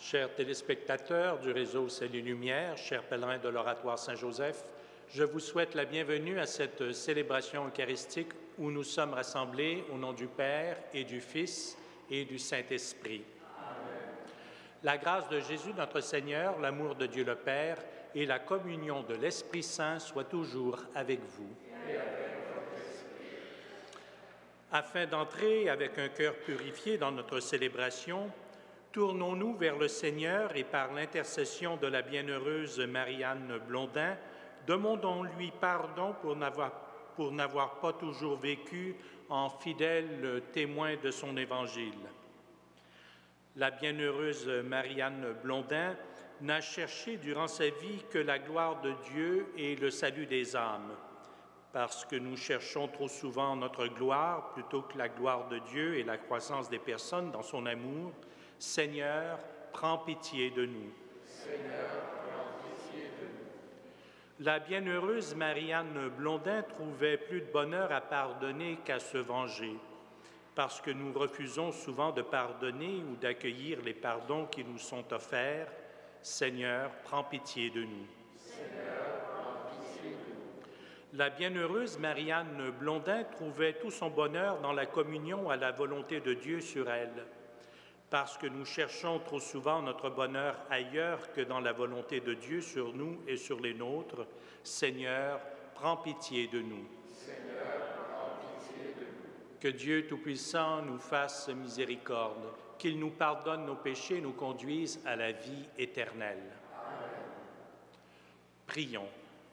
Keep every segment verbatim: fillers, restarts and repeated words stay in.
Chers téléspectateurs du réseau Salut Lumière, chers pèlerins de l'Oratoire Saint-Joseph, je vous souhaite la bienvenue à cette célébration eucharistique où nous sommes rassemblés au nom du Père et du Fils et du Saint-Esprit. Amen. La grâce de Jésus notre Seigneur, l'amour de Dieu le Père et la communion de l'Esprit Saint soient toujours avec vous. Et avec votre esprit. Afin d'entrer avec un cœur purifié dans notre célébration, tournons-nous vers le Seigneur et par l'intercession de la bienheureuse Marie-Anne Blondin, demandons-lui pardon pour n'avoir, pour n'avoir pas toujours vécu en fidèle témoin de son Évangile. La bienheureuse Marie-Anne Blondin n'a cherché durant sa vie que la gloire de Dieu et le salut des âmes. Parce que nous cherchons trop souvent notre gloire plutôt que la gloire de Dieu et la croissance des personnes dans son amour, Seigneur, prends pitié de nous. Seigneur, prends pitié de nous. La bienheureuse Marie-Anne Blondin trouvait plus de bonheur à pardonner qu'à se venger, parce que nous refusons souvent de pardonner ou d'accueillir les pardons qui nous sont offerts. Seigneur, prends pitié de nous. Seigneur, prends pitié de nous. La bienheureuse Marie-Anne Blondin trouvait tout son bonheur dans la communion à la volonté de Dieu sur elle. Parce que nous cherchons trop souvent notre bonheur ailleurs que dans la volonté de Dieu sur nous et sur les nôtres, Seigneur, prends pitié de nous. Seigneur, prends pitié de nous. Que Dieu Tout-Puissant nous fasse miséricorde, qu'il nous pardonne nos péchés et nous conduise à la vie éternelle. Amen. Prions.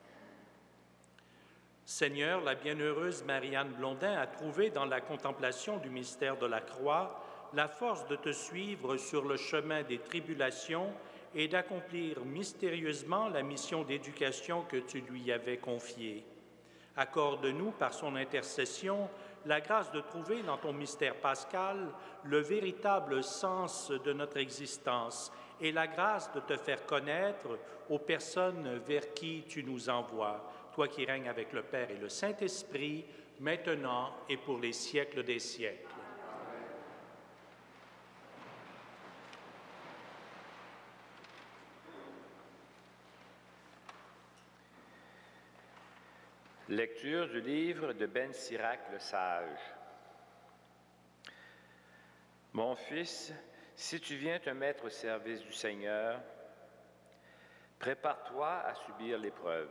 Seigneur, la bienheureuse Marie-Anne Blondin a trouvé dans la contemplation du mystère de la croix la force de te suivre sur le chemin des tribulations et d'accomplir mystérieusement la mission d'éducation que tu lui avais confiée. Accorde-nous, par son intercession, la grâce de trouver dans ton mystère pascal le véritable sens de notre existence et la grâce de te faire connaître aux personnes vers qui tu nous envoies, toi qui règnes avec le Père et le Saint-Esprit, maintenant et pour les siècles des siècles. Lecture du livre de Ben Sirac le Sage. Mon fils, si tu viens te mettre au service du Seigneur, prépare-toi à subir l'épreuve.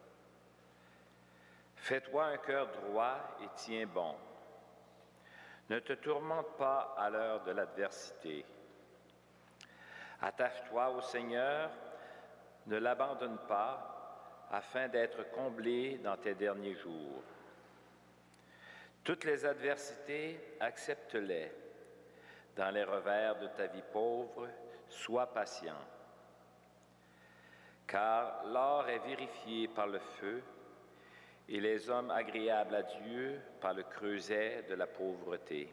Fais-toi un cœur droit et tiens bon. Ne te tourmente pas à l'heure de l'adversité. Attache-toi au Seigneur, ne l'abandonne pas, afin d'être comblé dans tes derniers jours. Toutes les adversités, accepte-les. Dans les revers de ta vie pauvre, sois patient. Car l'or est vérifié par le feu, et les hommes agréables à Dieu par le creuset de la pauvreté.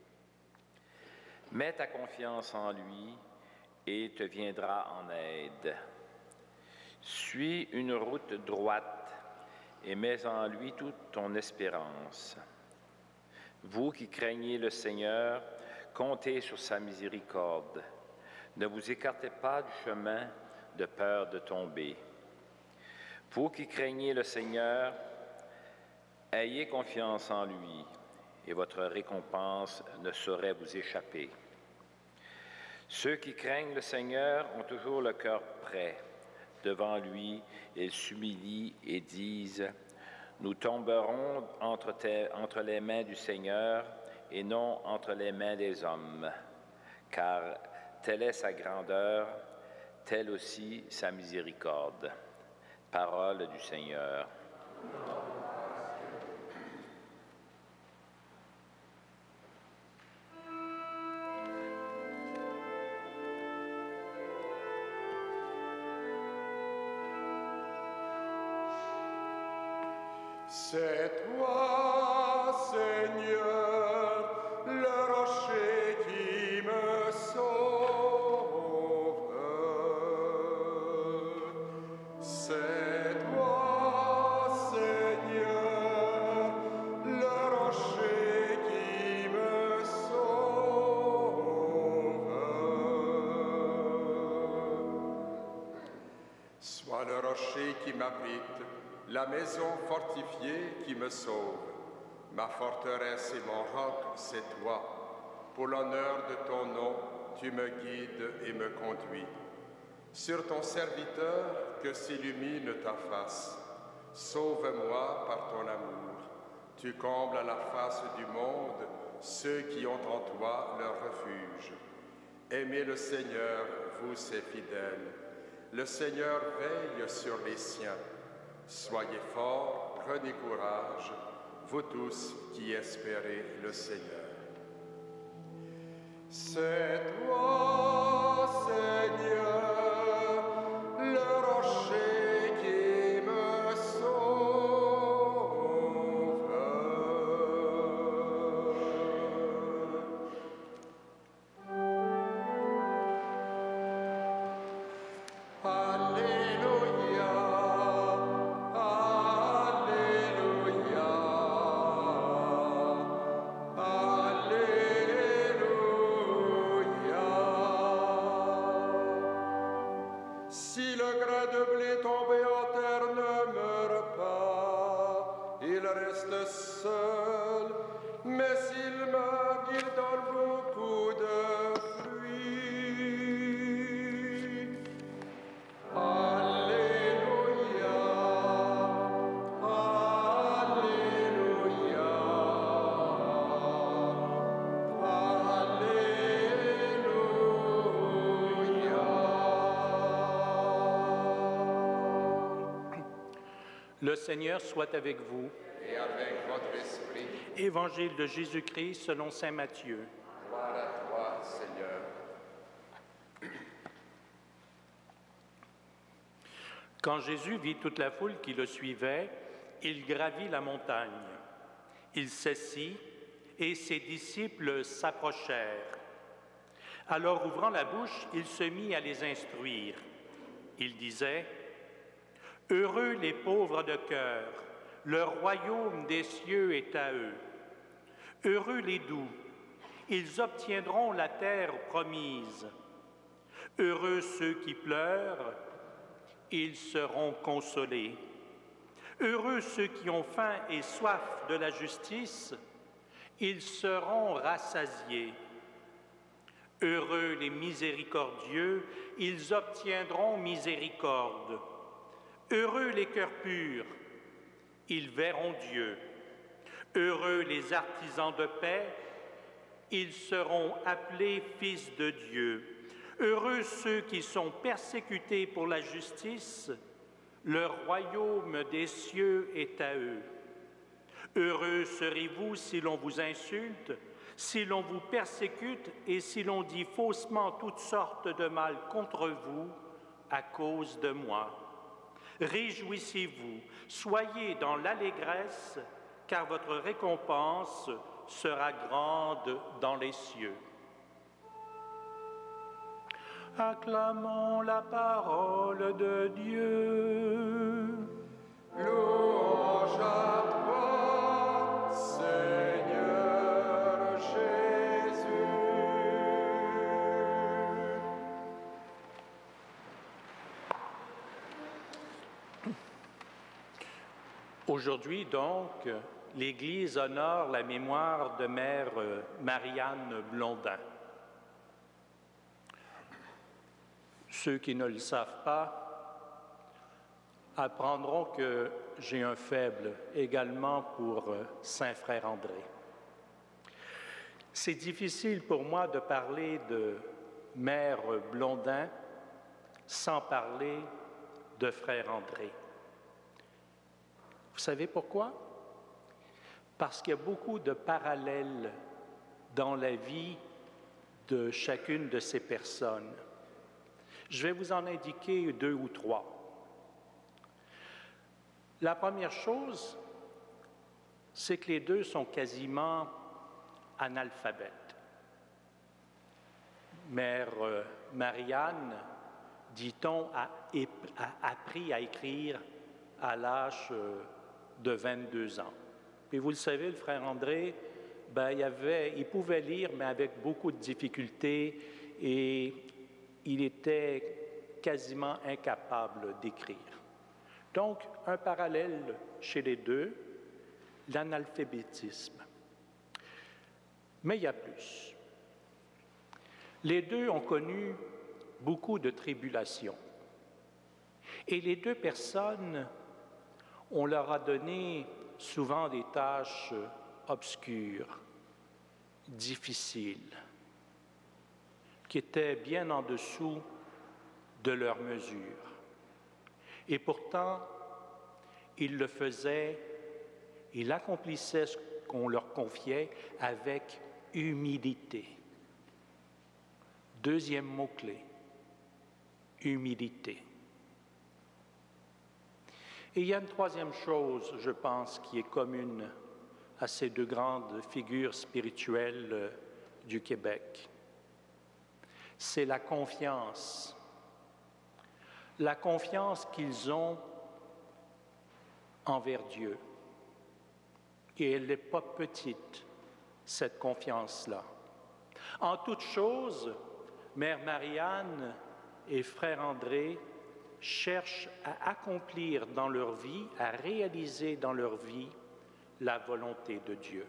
Mets ta confiance en lui, et il te viendra en aide. Suis une route droite et mets en lui toute ton espérance. Vous qui craignez le Seigneur, comptez sur sa miséricorde. Ne vous écartez pas du chemin de peur de tomber. Vous qui craignez le Seigneur, ayez confiance en lui et votre récompense ne saurait vous échapper. Ceux qui craignent le Seigneur ont toujours le cœur prêt. Devant lui, ils s'humilient et disent « Nous tomberons entre, tes, entre les mains du Seigneur et non entre les mains des hommes, car telle est sa grandeur, telle aussi sa miséricorde. » Parole du Seigneur. C'est toi, Seigneur, le rocher qui me sauve. C'est toi, Seigneur, le rocher qui me sauve. Sois le rocher qui m'abrite, la maison fortifiée qui me sauve. Ma forteresse et mon roc, c'est toi. Pour l'honneur de ton nom, tu me guides et me conduis. Sur ton serviteur, que s'illumine ta face. Sauve-moi par ton amour. Tu combles à la face du monde ceux qui ont en toi leur refuge. Aimez le Seigneur, vous ses fidèles. Le Seigneur veille sur les siens. Soyez forts, prenez courage, vous tous qui espérez le Seigneur. C'est toi, Seigneur, le rocher qui me sauve. Alléluia, Alléluia, Alléluia. Si le grain de blé tombé en terre ne meurt pas, il reste seul, mais s'il meurt, il donne beaucoup de fruits. Alléluia, Alléluia, Alléluia. Le Seigneur soit avec vous. Et avec votre esprit, Évangile de Jésus-Christ selon saint Matthieu. gloire à toi, Seigneur. Quand Jésus vit toute la foule qui le suivait, il gravit la montagne. Il s'assit et ses disciples s'approchèrent. Alors, ouvrant la bouche, il se mit à les instruire. Il disait, « Heureux les pauvres de cœur, le royaume des cieux est à eux. Heureux les doux, ils obtiendront la terre promise. Heureux ceux qui pleurent, ils seront consolés. Heureux ceux qui ont faim et soif de la justice, ils seront rassasiés. Heureux les miséricordieux, ils obtiendront miséricorde. Heureux les cœurs purs, ils verront Dieu. Heureux les artisans de paix, ils seront appelés fils de Dieu. Heureux ceux qui sont persécutés pour la justice, le royaume des cieux est à eux. Heureux serez-vous si l'on vous insulte, si l'on vous persécute et si l'on dit faussement toutes sortes de mal contre vous à cause de moi. Réjouissez-vous, soyez dans l'allégresse, car votre récompense sera grande dans les cieux. Acclamons la parole de Dieu. Louange à toi, Seigneur Jésus. Aujourd'hui, donc, l'Église honore la mémoire de Mère Marianne Blondin. Ceux qui ne le savent pas apprendront que j'ai un faible également pour Saint Frère André. C'est difficile pour moi de parler de Mère Blondin sans parler de Frère André. Vous savez pourquoi? Parce qu'il y a beaucoup de parallèles dans la vie de chacune de ces personnes. Je vais vous en indiquer deux ou trois. La première chose, c'est que les deux sont quasiment analphabètes. Mère euh, Marianne, dit-on, a, a appris à écrire à l'âge euh, de vingt-deux ans. Et vous le savez, le frère André, ben, il, avait, il pouvait lire, mais avec beaucoup de difficultés, et il était quasiment incapable d'écrire. Donc, un parallèle chez les deux, l'analphabétisme. Mais il y a plus. Les deux ont connu beaucoup de tribulations. Et les deux personnes, on leur a donné souvent des tâches obscures, difficiles, qui étaient bien en dessous de leur mesure. Et pourtant, ils le faisaient, ils accomplissaient ce qu'on leur confiait avec humilité. Deuxième mot-clé, humilité. Et il y a une troisième chose, je pense, qui est commune à ces deux grandes figures spirituelles du Québec. C'est la confiance. La confiance qu'ils ont envers Dieu. Et elle n'est pas petite, cette confiance-là. En toute chose, Mère Marianne et Frère André cherchent à accomplir dans leur vie, à réaliser dans leur vie la volonté de Dieu.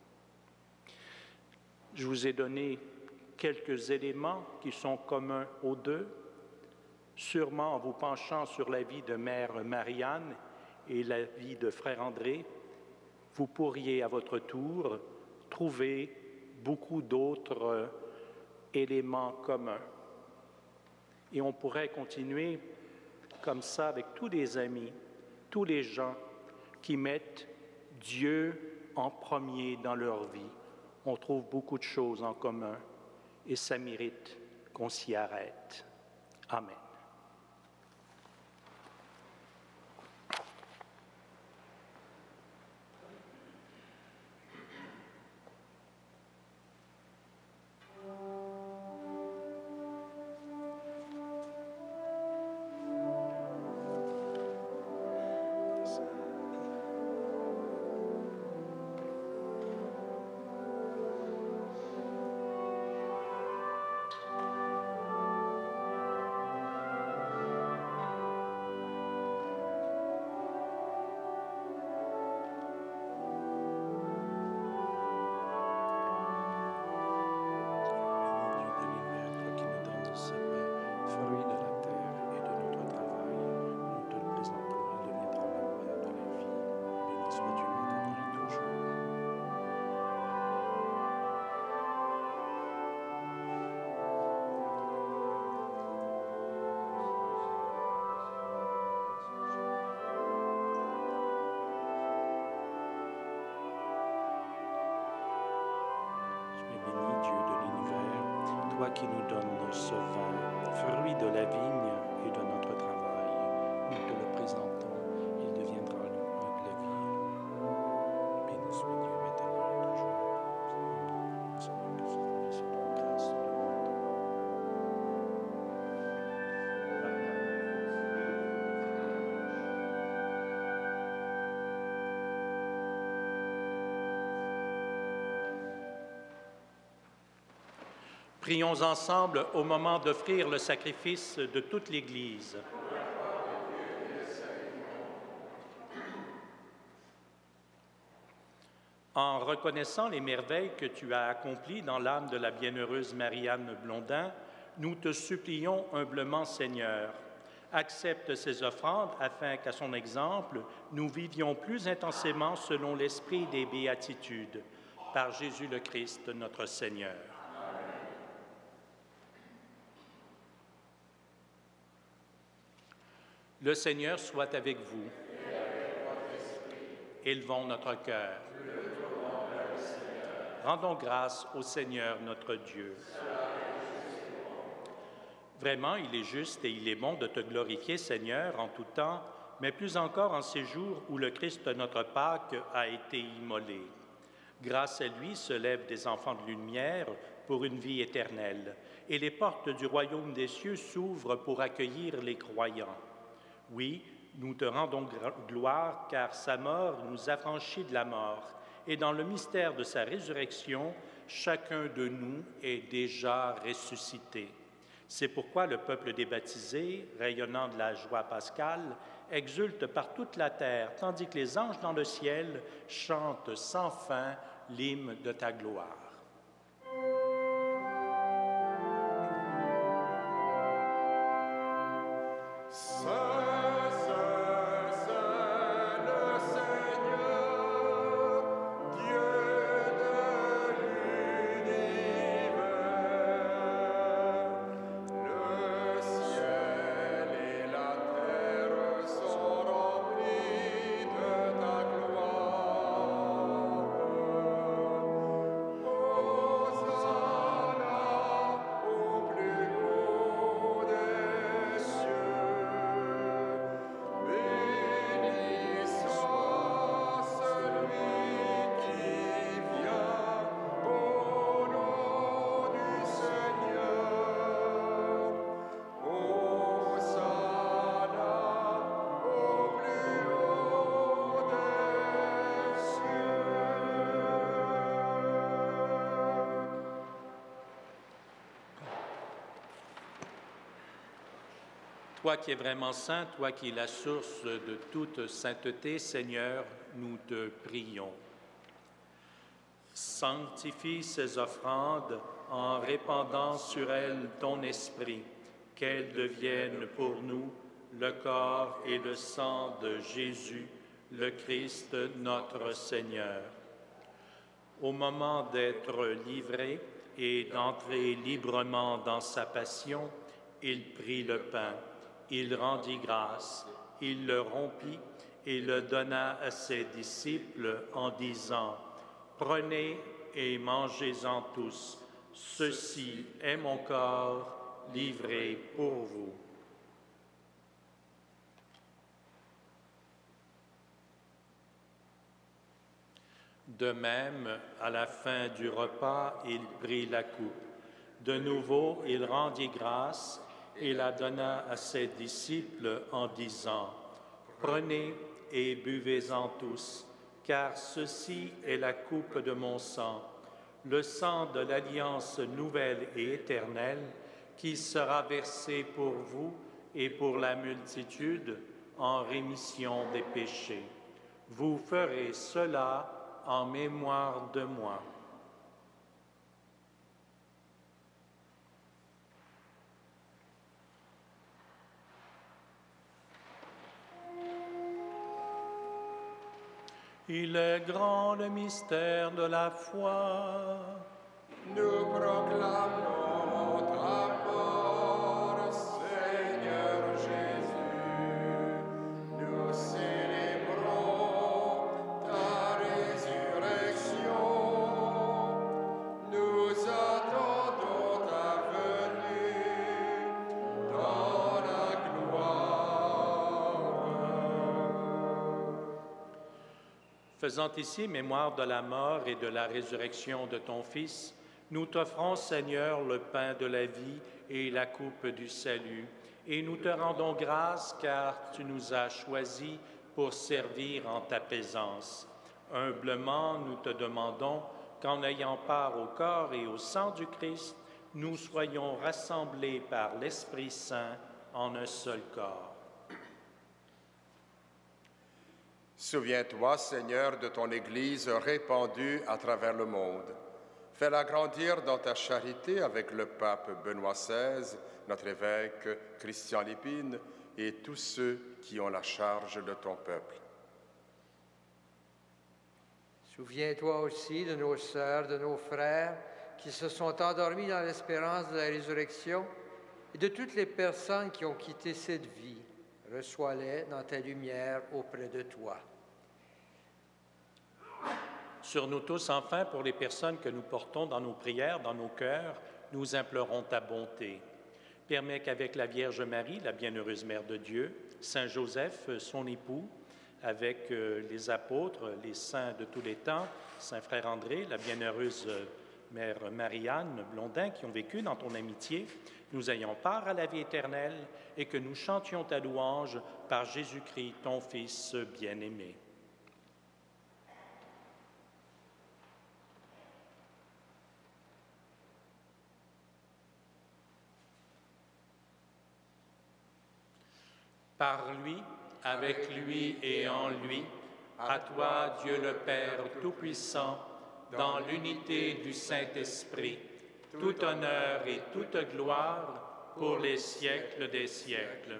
Je vous ai donné quelques éléments qui sont communs aux deux. Sûrement, en vous penchant sur la vie de Mère Marianne et la vie de Frère André, vous pourriez à votre tour trouver beaucoup d'autres éléments communs. Et on pourrait continuer comme ça avec tous les amis, tous les gens qui mettent Dieu en premier dans leur vie. On trouve beaucoup de choses en commun et ça mérite qu'on s'y arrête. Amen. Toi qui nous donnes ce vin, fruit de la vigne et de notre travail, nous te le présentons, il deviendra la vie. Béni soit Dieu maintenant et toujours. Seigneur, que ce soit la grâce de Prions ensemble au moment d'offrir le sacrifice de toute l'Église. En reconnaissant les merveilles que tu as accomplies dans l'âme de la bienheureuse Marianne Blondin, nous te supplions humblement, Seigneur, accepte ces offrandes afin qu'à son exemple, nous vivions plus intensément selon l'esprit des béatitudes. Par Jésus le Christ, notre Seigneur. Le Seigneur soit avec vous. Élevons notre cœur. Rendons grâce au Seigneur notre Dieu. Vraiment, il est juste et il est bon de te glorifier, Seigneur, en tout temps, mais plus encore en ces jours où le Christ, notre Pâque, a été immolé. Grâce à lui se lèvent des enfants de lumière pour une vie éternelle, et les portes du royaume des cieux s'ouvrent pour accueillir les croyants. Oui, nous te rendons gloire, car sa mort nous affranchit de la mort, et dans le mystère de sa résurrection, chacun de nous est déjà ressuscité. C'est pourquoi le peuple des baptisés, rayonnant de la joie pascale, exulte par toute la terre, tandis que les anges dans le ciel chantent sans fin l'hymne de ta gloire. Toi qui es vraiment saint, toi qui es la source de toute sainteté, Seigneur, nous te prions. Sanctifie ces offrandes en répandant sur elles ton esprit, qu'elles deviennent pour nous le corps et le sang de Jésus, le Christ, notre Seigneur. Au moment d'être livré et d'entrer librement dans sa passion, il prit le pain. Il rendit grâce, il le rompit et le donna à ses disciples en disant, « Prenez et mangez-en tous, ceci est mon corps livré pour vous. » De même, à la fin du repas, il prit la coupe. De nouveau, il rendit grâce et la donna à ses disciples en disant, « Prenez et buvez-en tous, car ceci est la coupe de mon sang, le sang de l'alliance nouvelle et éternelle, qui sera versé pour vous et pour la multitude en rémission des péchés. Vous ferez cela en mémoire de moi. » Il est grand le mystère de la foi. Nous proclamons ta mort, Seigneur Jésus. Nous célébrons ta résurrection. Nous attendons ta venue dans la gloire. Faisant ici mémoire de la mort et de la résurrection de ton Fils, nous t'offrons, Seigneur, le pain de la vie et la coupe du salut, et nous te rendons grâce car tu nous as choisis pour servir en ta présence. Humblement, nous te demandons qu'en ayant part au corps et au sang du Christ, nous soyons rassemblés par l'Esprit Saint en un seul corps. Souviens-toi, Seigneur, de ton Église répandue à travers le monde. Fais-la grandir dans ta charité avec le pape Benoît seize, notre évêque Christian Lépine et tous ceux qui ont la charge de ton peuple. Souviens-toi aussi de nos sœurs, de nos frères qui se sont endormis dans l'espérance de la résurrection et de toutes les personnes qui ont quitté cette vie. Reçois-les dans ta lumière auprès de toi. Sur nous tous, enfin, pour les personnes que nous portons dans nos prières, dans nos cœurs, nous implorons ta bonté. Permets qu'avec la Vierge Marie, la bienheureuse Mère de Dieu, Saint Joseph, son époux, avec les apôtres, les saints de tous les temps, Saint Frère André, la bienheureuse Mère Marie-Anne Blondin, qui ont vécu dans ton amitié, nous ayons part à la vie éternelle et que nous chantions ta louange par Jésus-Christ, ton Fils bien-aimé. Par lui, avec lui et en lui, à toi, Dieu le Père Tout-Puissant, dans l'unité du Saint-Esprit, tout honneur et toute gloire pour les siècles des siècles.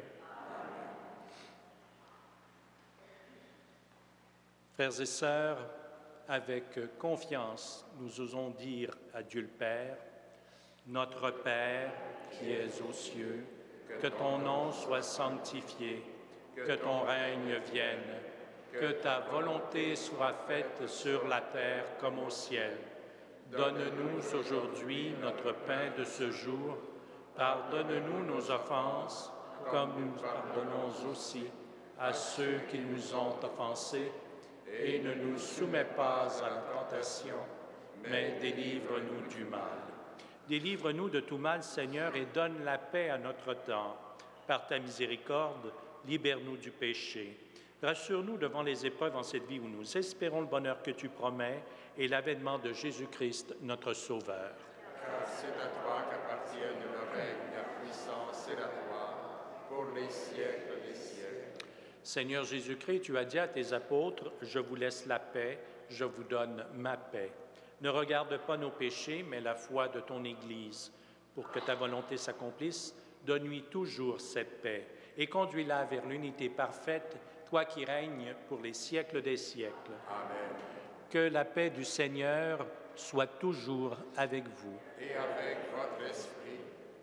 Frères et sœurs, avec confiance, nous osons dire à Dieu le Père, Notre Père qui es aux cieux, que ton nom soit sanctifié, que ton règne vienne, que ta volonté soit faite sur la terre comme au ciel. Donne-nous aujourd'hui notre pain de ce jour. Pardonne-nous nos offenses, comme nous pardonnons aussi à ceux qui nous ont offensés. Et ne nous soumets pas à la tentation, mais délivre-nous du mal. Délivre-nous de tout mal, Seigneur, et donne la paix à notre temps. Par ta miséricorde, libère-nous du péché. Rassure-nous devant les épreuves en cette vie où nous espérons le bonheur que tu promets et l'avènement de Jésus-Christ, notre Sauveur. Car c'est à toi qu'appartiennent le règne, la puissance et la gloire, pour les siècles des siècles. Seigneur Jésus-Christ, tu as dit à tes apôtres, « Je vous laisse la paix, je vous donne ma paix. » Ne regarde pas nos péchés, mais la foi de ton Église. Pour que ta volonté s'accomplisse, donne-lui toujours cette paix et conduis-la vers l'unité parfaite, toi qui règnes pour les siècles des siècles. Amen. Que la paix du Seigneur soit toujours avec vous. Et avec votre esprit.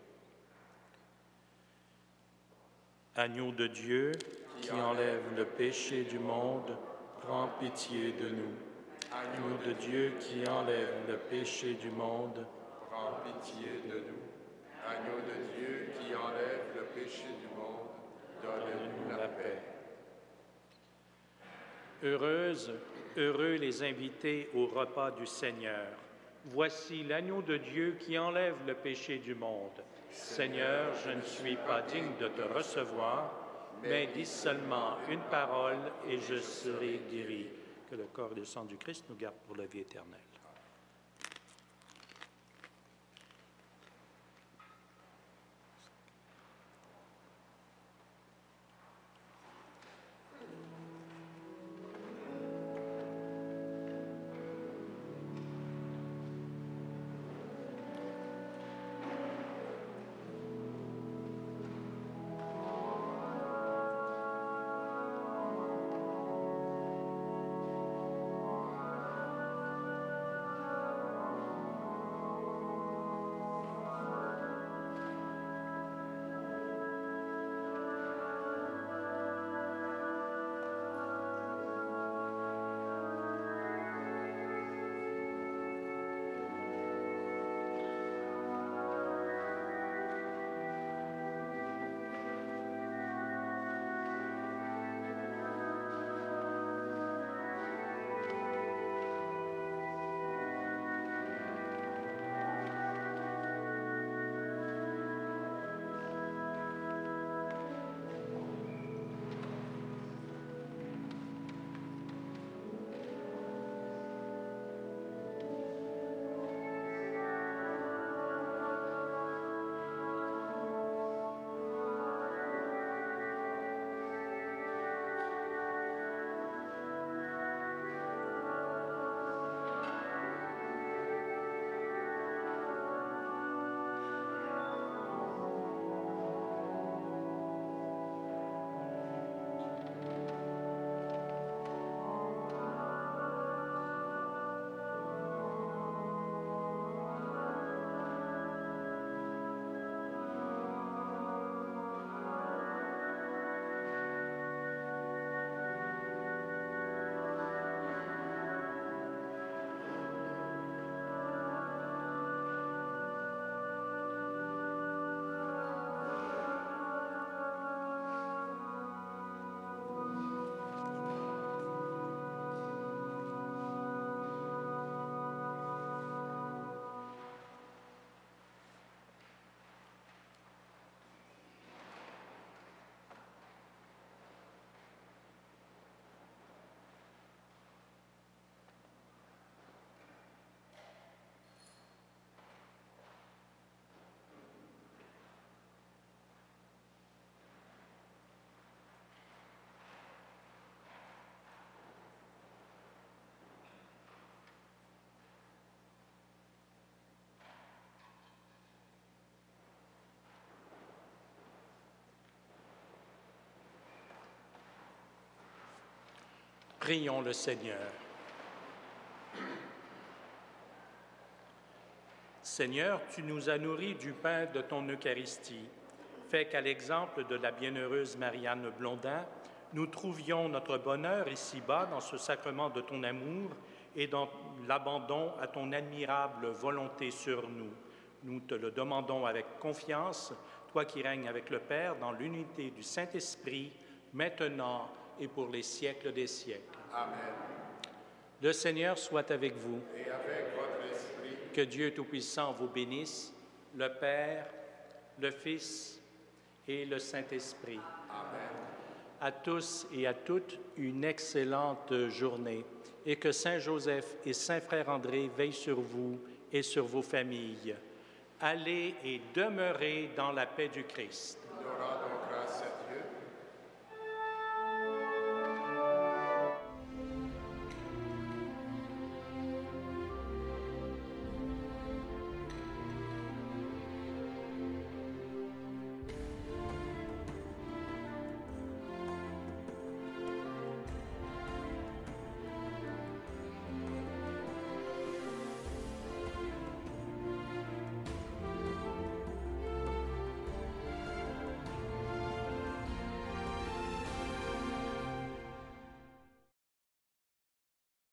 Agneau de Dieu, qui enlève le péché du monde, prends pitié de nous. Agneau de Dieu qui enlève le péché du monde, Prends pitié de nous. Agneau de Dieu qui enlève le péché du monde, donne-nous la paix. Heureuse, heureux les invités au repas du Seigneur. Voici l'agneau de Dieu qui enlève le péché du monde. Seigneur, je ne suis pas digne de te recevoir, mais dis seulement une parole et je serai guéri. Que le corps et le sang du Christ nous gardent pour la vie éternelle. Prions le Seigneur. Seigneur, tu nous as nourris du pain de ton Eucharistie. Fais qu'à l'exemple de la bienheureuse Marianne Blondin, nous trouvions notre bonheur ici-bas dans ce sacrement de ton amour et dans l'abandon à ton admirable volonté sur nous. Nous te le demandons avec confiance, toi qui règnes avec le Père dans l'unité du Saint-Esprit, maintenant et pour les siècles des siècles. Amen. Le Seigneur soit avec vous. Et avec votre esprit, Que Dieu Tout-Puissant vous bénisse, le Père, le Fils et le Saint-Esprit. Amen. À tous et à toutes, une excellente journée et que Saint Joseph et Saint Frère André veillent sur vous et sur vos familles. Allez et demeurez dans la paix du Christ. Nous rendons grâce à Dieu.